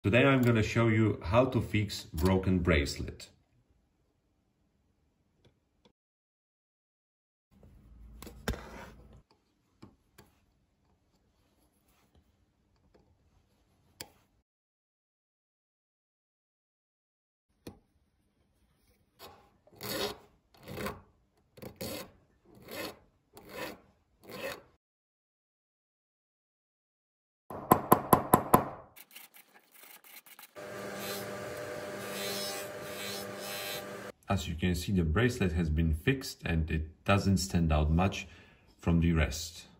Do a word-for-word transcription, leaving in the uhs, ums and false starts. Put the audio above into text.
Today I'm going to show you how to fix broken bracelet. As you can see, the bracelet has been fixed and it doesn't stand out much from the rest.